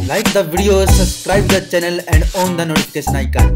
Like the video, subscribe the channel and on the notification icon.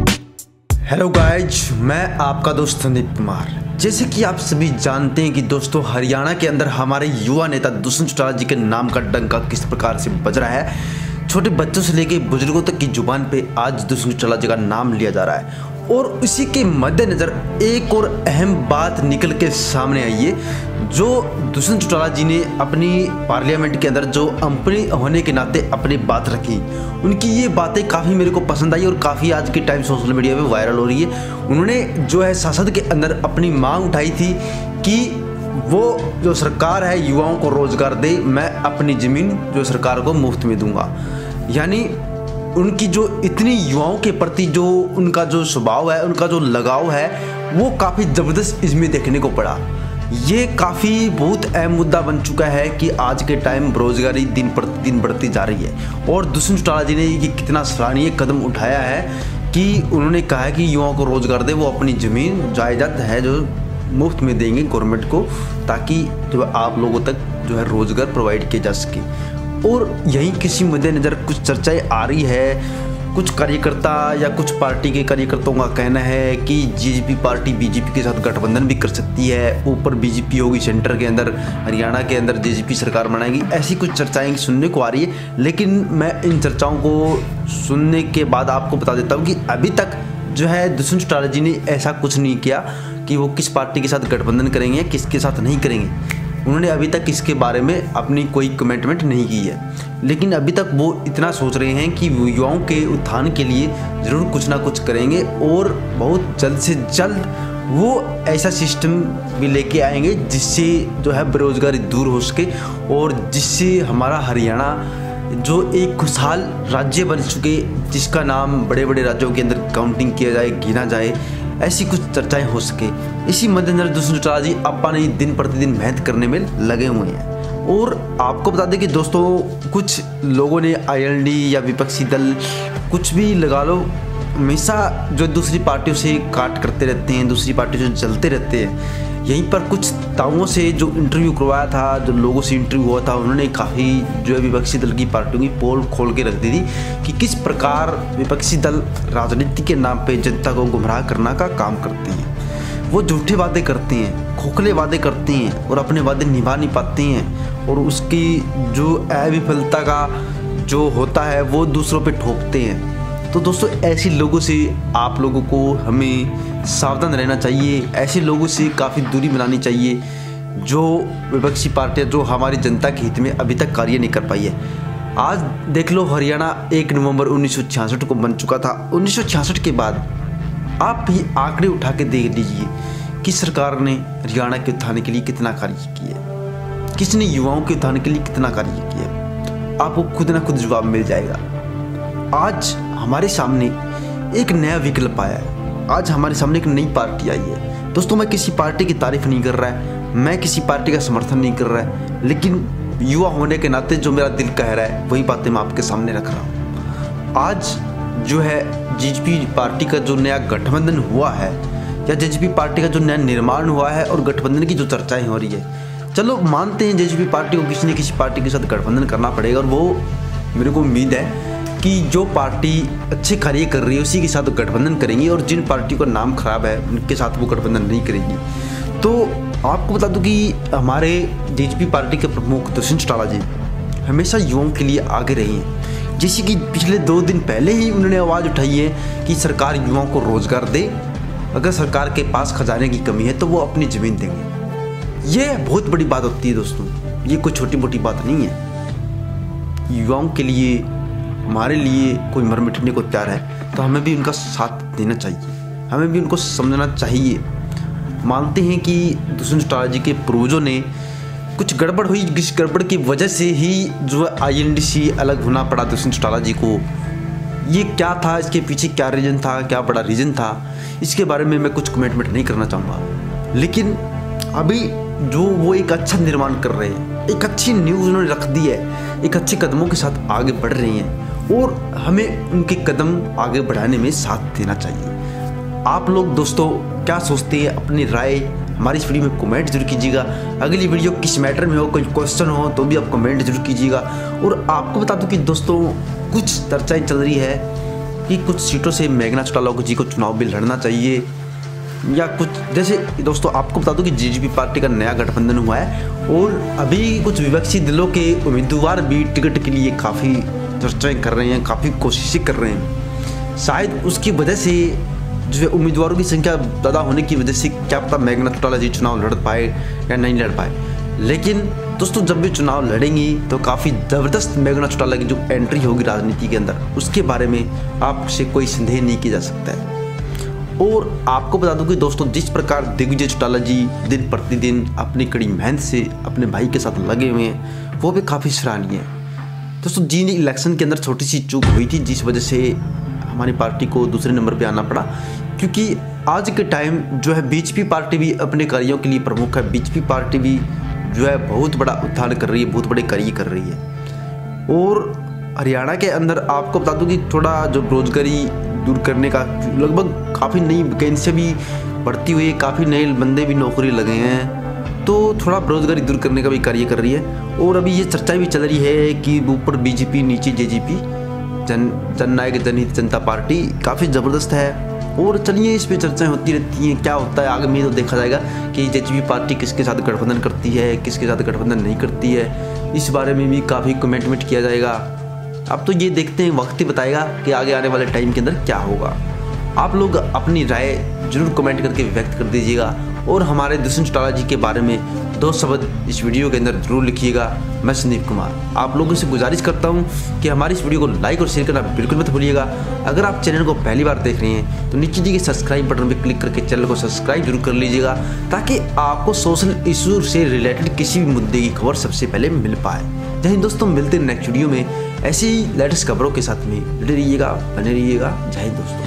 Hello guys, मैं आपका दोस्त संदीप कुमार। जैसे कि आप सभी जानते हैं कि दोस्तों हरियाणा के अंदर हमारे युवा नेता दुष्यंत चौटाला जी के नाम का डंका किस प्रकार से बज रहा है। छोटे बच्चों से लेकर बुजुर्गों तक की जुबान पे आज दुष्यंत चौटाला जी का नाम लिया जा रहा है और इसी के मद्देनज़र एक और अहम बात निकल के सामने आई है जो दुष्यंत चौटाला जी ने अपनी पार्लियामेंट के अंदर जो एमपी होने के नाते अपनी बात रखी। उनकी ये बातें काफ़ी मेरे को पसंद आई और काफ़ी आज के टाइम सोशल मीडिया पे वायरल हो रही है। उन्होंने जो है संसद के अंदर अपनी मांग उठाई थी कि वो जो सरकार है युवाओं को रोजगार दे, मैं अपनी ज़मीन जो सरकार को मुफ्त में दूंगा। यानी उनकी जो इतनी युवाओं के प्रति जो उनका जो स्वभाव है, उनका जो लगाव है, वो काफ़ी ज़बरदस्त इसमें देखने को पड़ा। ये काफ़ी बहुत अहम मुद्दा बन चुका है कि आज के टाइम बेरोजगारी दिन प्रतिदिन बढ़ती जा रही है और दुष्यंत चौटाला जी ने ये कितना सराहनीय कदम उठाया है कि उन्होंने कहा है कि युवाओं को रोजगार दे, वो अपनी ज़मीन जायदाद है जो मुफ्त में देंगे गवर्नमेंट को, ताकि जो आप लोगों तक जो है रोजगार प्रोवाइड किया जा सके। और यही किसी मद्देनज़र कुछ चर्चाएं आ रही है। कुछ कार्यकर्ता या कुछ पार्टी के कार्यकर्ताओं का कहना है कि जेजेपी पार्टी बीजेपी के साथ गठबंधन भी कर सकती है, ऊपर बीजेपी होगी सेंटर के अंदर, हरियाणा के अंदर जेजेपी सरकार बनाएगी। ऐसी कुछ चर्चाएं सुनने को आ रही है, लेकिन मैं इन चर्चाओं को सुनने के बाद आपको बता देता हूँ कि अभी तक जो है दुष्यंत चौटाला जी ने ऐसा कुछ नहीं किया कि वो किस पार्टी के साथ गठबंधन करेंगे, किसके साथ नहीं करेंगे। उन्होंने अभी तक इसके बारे में अपनी कोई कमिटमेंट नहीं की है, लेकिन अभी तक वो इतना सोच रहे हैं कि युवाओं के उत्थान के लिए ज़रूर कुछ ना कुछ करेंगे और बहुत जल्द से जल्द वो ऐसा सिस्टम भी लेके आएंगे जिससे जो है बेरोजगारी दूर हो सके और जिससे हमारा हरियाणा जो एक खुशहाल राज्य बन चुके, जिसका नाम बड़े बड़े राज्यों के अंदर काउंटिंग किया जाए, गिना जाए, ऐसी कुछ चर्चाएं हो सके। इसी मद्देनजर दुष्यंत चौटाला जी अपने दिन प्रतिदिन मेहनत करने में लगे हुए हैं। और आपको बता दें कि दोस्तों कुछ लोगों ने आईएनडी या विपक्षी दल कुछ भी लगा लो, हमेशा जो दूसरी पार्टियों से काट करते रहते हैं, दूसरी पार्टियों से जलते रहते हैं। यहीं पर कुछ ताओं से जो इंटरव्यू करवाया था, जो लोगों से इंटरव्यू हुआ था, उन्होंने काफ़ी जो है विपक्षी दल की पार्टियों की पोल खोल के रख दी थी कि किस प्रकार विपक्षी दल राजनीति के नाम पे जनता को गुमराह करना का काम करते हैं। वो झूठे वादे करते हैं, खोखले वादे करते हैं और अपने वादे निभा नहीं पाते हैं और उसकी जो अविफलता का जो होता है वो दूसरों पे ठोकते हैं। तो दोस्तों ऐसे लोगों से आप लोगों को हमें सावधान रहना चाहिए, ऐसे लोगों से काफ़ी दूरी बनानी चाहिए जो विपक्षी पार्टियाँ जो हमारी जनता के हित में अभी तक कार्य नहीं कर पाई है। आज देख लो हरियाणा 1 नवंबर 1966 को बन चुका था। 1966 के बाद आप ये आंकड़े उठा के देख लीजिए कि सरकार ने हरियाणा के उत्थान के लिए कितना कार्य किया, किसने युवाओं के उत्थान के लिए कितना कार्य किया, आपको खुद ना खुद जवाब मिल जाएगा। आज हमारे सामने एक नया विकल्प आया है, आज हमारे सामने एक नई पार्टी आई है। दोस्तों मैं किसी पार्टी की तारीफ नहीं कर रहा है, मैं किसी पार्टी का समर्थन नहीं कर रहा है, लेकिन युवा होने के नाते जो मेरा दिल कह रहा है वही बातें मैं आपके सामने रख रहा हूँ। आज जो है जेजेपी पार्टी का जो नया गठबंधन हुआ है या जेजेपी पार्टी का जो नया निर्माण हुआ है और गठबंधन की जो चर्चाएं हो रही है, चलो मानते हैं जेजेपी पार्टी को किसी न किसी पार्टी के साथ गठबंधन करना पड़ेगा और वो मेरे को उम्मीद है कि जो पार्टी अच्छे कार्य कर रही है उसी के साथ गठबंधन करेंगी और जिन पार्टी का नाम खराब है उनके साथ वो गठबंधन नहीं करेंगी। तो आपको बता दूं कि हमारे जेजेपी पार्टी के प्रमुख दुष्यंत चौटाला जी हमेशा युवाओं के लिए आगे रही हैं। जैसे कि पिछले 2 दिन पहले ही उन्होंने आवाज़ उठाई है कि सरकार युवाओं को रोजगार दे, अगर सरकार के पास खजाने की कमी है तो वो अपनी ज़मीन देंगे। ये बहुत बड़ी बात होती है दोस्तों, ये कोई छोटी मोटी बात नहीं है। युवाओं के लिए, हमारे लिए कोई मर मिटने को तैयार है तो हमें भी उनका साथ देना चाहिए, हमें भी उनको समझना चाहिए। मानते हैं कि दुष्यंत चौटाला जी के पूर्वजों ने कुछ गड़बड़ हुई, जिस गड़बड़ की वजह से ही जो आईएनडी से अलग होना पड़ा दुष्यंत चौटाला जी को। ये क्या था, इसके पीछे क्या रीज़न था, क्या बड़ा रीज़न था, इसके बारे में मैं कुछ कमेंटमेंट नहीं करना चाहूँगा। लेकिन अभी जो वो एक अच्छा निर्माण कर रहे हैं, एक अच्छी न्यूज़ उन्होंने रख दी है, एक अच्छे कदमों के साथ आगे बढ़ रही हैं और हमें उनके कदम आगे बढ़ाने में साथ देना चाहिए। आप लोग दोस्तों क्या सोचते हैं, अपनी राय हमारी इस वीडियो में कमेंट जरूर कीजिएगा। अगली वीडियो किस मैटर में हो, कोई क्वेश्चन हो तो भी आप कमेंट जरूर कीजिएगा। और आपको बता दूं कि दोस्तों कुछ चर्चाएं चल रही है कि कुछ सीटों से मेघना चौटाला जी को चुनाव भी लड़ना चाहिए या कुछ, जैसे दोस्तों आपको बता दूं कि जेजेपी पार्टी का नया गठबंधन हुआ है और अभी कुछ विपक्षी दलों के उम्मीदवार भी टिकट के लिए काफ़ी चर्चाएं कर रहे हैं, काफ़ी कोशिशें कर रहे हैं। शायद उसकी वजह से जो है उम्मीदवारों की संख्या ज़्यादा होने की वजह से क्या पता मेघना चौटाला जी चुनाव लड़ पाए या नहीं लड़ पाए। लेकिन दोस्तों जब भी चुनाव लड़ेंगी तो काफ़ी ज़बरदस्त मेघना चौटाला की जो एंट्री होगी राजनीति के अंदर, उसके बारे में आपसे कोई संदेह नहीं किया जा सकता है। और आपको बता दूं कि दोस्तों जिस प्रकार दिग्विजय चौटाला जी दिन प्रतिदिन अपनी कड़ी मेहनत से अपने भाई के साथ लगे हुए हैं, वो भी काफ़ी सराहनीय है। दोस्तों जिन इलेक्शन के अंदर छोटी सी चूक हुई थी जिस वजह से हमारी पार्टी को दूसरे नंबर पे आना पड़ा, क्योंकि आज के टाइम जो है बीजेपी पार्टी भी अपने कार्यों के लिए प्रमुख है। बीजेपी पार्टी भी जो है बहुत बड़ा उत्थान कर रही है, बहुत बड़े कार्य कर रही है। और हरियाणा के अंदर आपको बता दूं कि थोड़ा जो बेरोजगारी दूर करने का लगभग काफ़ी नई वैकेंसी भी बढ़ती हुई है, काफ़ी नए बंदे भी नौकरी लगे हैं, तो थोड़ा बेरोजगारी दूर करने का भी कार्य कर रही है। और अभी ये चर्चा भी चल रही है कि ऊपर बीजेपी नीचे जेजेपी, जननायक जनहित जनता पार्टी काफ़ी ज़बरदस्त है। और चलिए इस पर चर्चाएं होती रहती हैं, क्या होता है आगे में तो देखा जाएगा कि जेजेपी पार्टी किसके साथ गठबंधन करती है, किसके साथ गठबंधन नहीं करती है, इस बारे में भी काफ़ी कमेंटमेंट किया जाएगा। अब तो ये देखते हैं, वक्त ही बताएगा कि आगे आने वाले टाइम के अंदर क्या होगा। आप लोग अपनी राय जरूर कमेंट करके व्यक्त कर दीजिएगा और हमारे दुष्यंत चौटाला जी के बारे में 2 शब्द इस वीडियो के अंदर जरूर लिखिएगा। मैं संदीप कुमार आप लोगों से गुजारिश करता हूं कि हमारी इस वीडियो को लाइक और शेयर करना बिल्कुल मत भूलिएगा। अगर आप चैनल को पहली बार देख रहे हैं तो नीचे दिए सब्सक्राइब बटन पर क्लिक करके चैनल को सब्सक्राइब जरूर कर लीजिएगा, ताकि आपको सोशल इशू से रिलेटेड किसी भी मुद्दे की खबर सबसे पहले मिल पाए। जय हिंद दोस्तों, मिलते हैं नेक्स्ट वीडियो में ऐसी ही लेटेस्ट खबरों के साथ में। जुड़े रहिएगा, बने रहिएगा। जय हिंद दोस्तों।